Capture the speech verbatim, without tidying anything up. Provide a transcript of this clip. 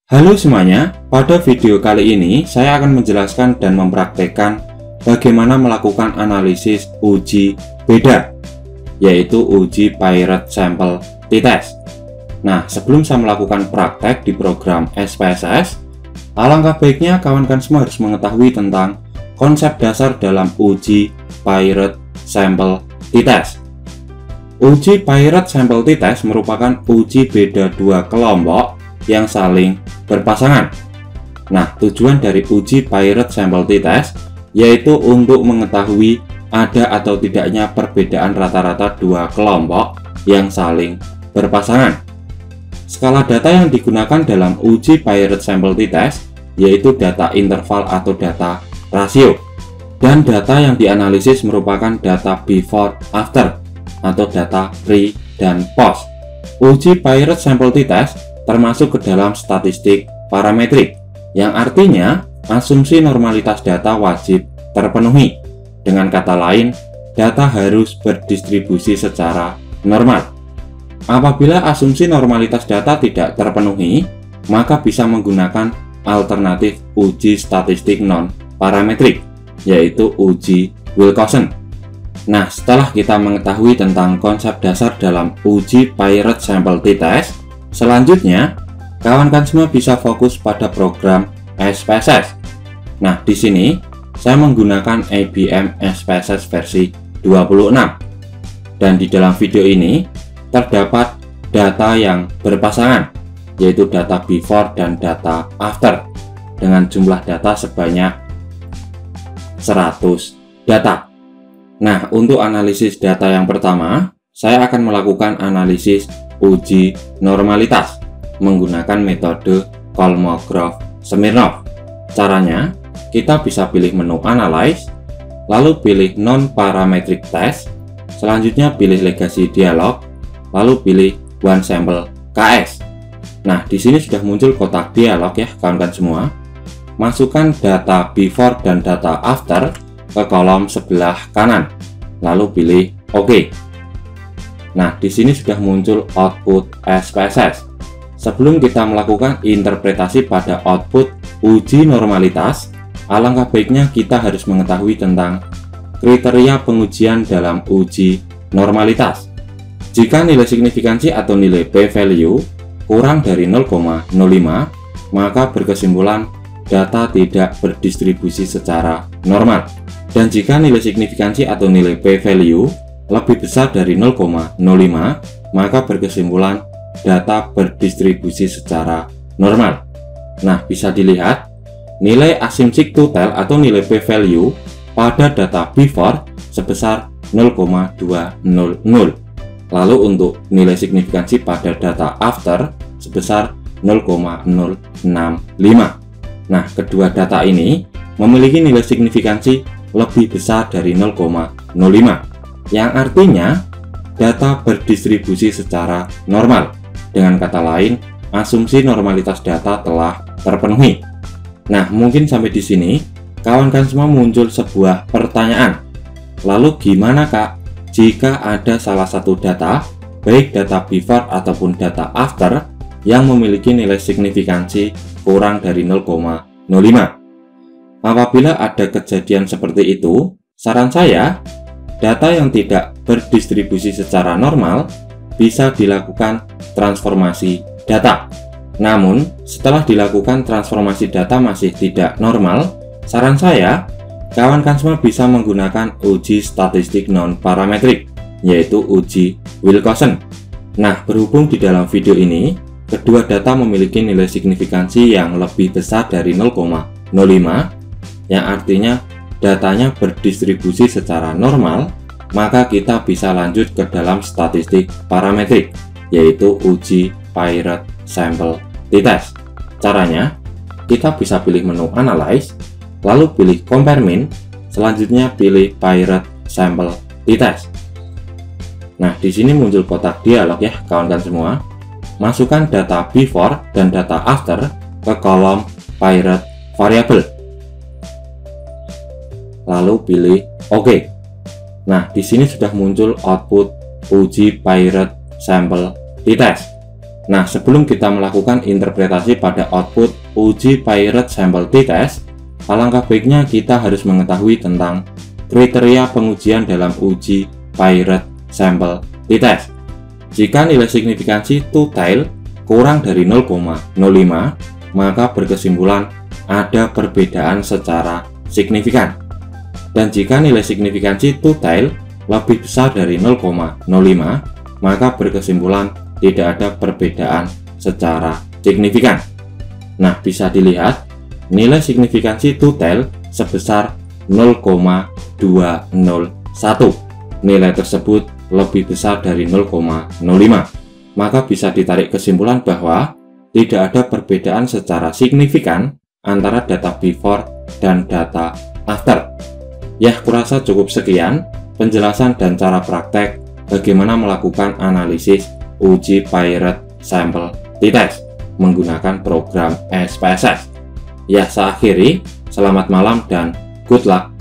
Halo semuanya, pada video kali ini saya akan menjelaskan dan mempraktekkan bagaimana melakukan analisis uji beda, yaitu uji Pirate Sample T-Test. Nah, sebelum saya melakukan praktek di program S P S S, alangkah baiknya kawan-kawan semua harus mengetahui tentang konsep dasar dalam uji Pirate Sample T-Test. Uji Pirate Sample T-Test merupakan uji beda dua kelompok yang saling berpasangan. Nah, tujuan dari uji Pirate Sample T-Test yaitu untuk mengetahui ada atau tidaknya perbedaan rata-rata dua kelompok yang saling berpasangan. Skala data yang digunakan dalam uji Pirate Sample T-Test yaitu data interval atau data rasio, dan data yang dianalisis merupakan data before after atau data pre dan post. Uji Pirate Sample T-Test termasuk ke dalam statistik parametrik, yang artinya asumsi normalitas data wajib terpenuhi. Dengan kata lain, data harus berdistribusi secara normal. Apabila asumsi normalitas data tidak terpenuhi, maka bisa menggunakan alternatif uji statistik non-parametrik, yaitu uji Wilcoxon. Nah, setelah kita mengetahui tentang konsep dasar dalam uji Pirate Sample T-Test, selanjutnya, kawan-kawan semua bisa fokus pada program S P S S. Nah, di sini saya menggunakan I B M S P S S versi dua puluh enam. Dan di dalam video ini terdapat data yang berpasangan, yaitu data before dan data after, dengan jumlah data sebanyak seratus data. Nah, untuk analisis data yang pertama, saya akan melakukan analisis uji normalitas menggunakan metode Kolmogorov-Smirnov. Caranya, kita bisa pilih menu Analyze, lalu pilih Non-Parametric Test, selanjutnya pilih Legacy Dialog, lalu pilih One Sample K S. Nah, di sini sudah muncul kotak dialog ya kawan-kawan semua. Masukkan data before dan data after ke kolom sebelah kanan, lalu pilih OK. Nah, di sini sudah muncul output S P S S. Sebelum kita melakukan interpretasi pada output uji normalitas, alangkah baiknya kita harus mengetahui tentang kriteria pengujian dalam uji normalitas. Jika nilai signifikansi atau nilai p-value kurang dari nol koma nol lima, maka berkesimpulan data tidak berdistribusi secara normal. Dan jika nilai signifikansi atau nilai p-value lebih besar dari nol koma nol lima, maka berkesimpulan data berdistribusi secara normal. Nah, bisa dilihat nilai asymmetric total atau nilai p-value pada data before sebesar nol koma dua nol nol. Lalu untuk nilai signifikansi pada data after sebesar nol koma nol enam lima. Nah, kedua data ini memiliki nilai signifikansi lebih besar dari nol koma nol lima, yang artinya data berdistribusi secara normal. Dengan kata lain, asumsi normalitas data telah terpenuhi. Nah, mungkin sampai di sini kawan-kawan semua muncul sebuah pertanyaan. Lalu gimana Kak jika ada salah satu data, baik data before ataupun data after, yang memiliki nilai signifikansi kurang dari nol koma nol lima? Apabila ada kejadian seperti itu, saran saya, data yang tidak berdistribusi secara normal bisa dilakukan transformasi data. Namun, setelah dilakukan transformasi data masih tidak normal, saran saya, kawan-kawan semua bisa menggunakan uji statistik non-parametrik, yaitu uji Wilcoxon. Nah, berhubung di dalam video ini, kedua data memiliki nilai signifikansi yang lebih besar dari nol koma nol lima, yang artinya datanya berdistribusi secara normal, maka kita bisa lanjut ke dalam statistik parametrik, yaitu uji Pirate Sample T-Test. Caranya, kita bisa pilih menu Analyze, lalu pilih Compare Mean, selanjutnya pilih Pirate Sample T-Test. Nah, di sini muncul kotak dialog ya kawan-kawan semua. Masukkan data before dan data after ke kolom Pirate Variable, lalu pilih OK. Nah, di sini sudah muncul output uji Pirate Sample T-Test. Nah, sebelum kita melakukan interpretasi pada output uji Pirate Sample T-Test, alangkah baiknya kita harus mengetahui tentang kriteria pengujian dalam uji Pirate Sample T-Test. Jika nilai signifikansi two-tail kurang dari nol koma nol lima, maka berkesimpulan ada perbedaan secara signifikan. Dan jika nilai signifikansi two-tail lebih besar dari nol koma nol lima, maka berkesimpulan tidak ada perbedaan secara signifikan. Nah, bisa dilihat nilai signifikansi two-tail sebesar nol koma dua nol satu. Nilai tersebut lebih besar dari nol koma nol lima. Maka bisa ditarik kesimpulan bahwa tidak ada perbedaan secara signifikan antara data before dan data after. Ya, kurasa cukup sekian penjelasan dan cara praktek bagaimana melakukan analisis uji Pirate Sample T-Test menggunakan program S P S S. Ya, saya akhiri. Selamat malam dan good luck.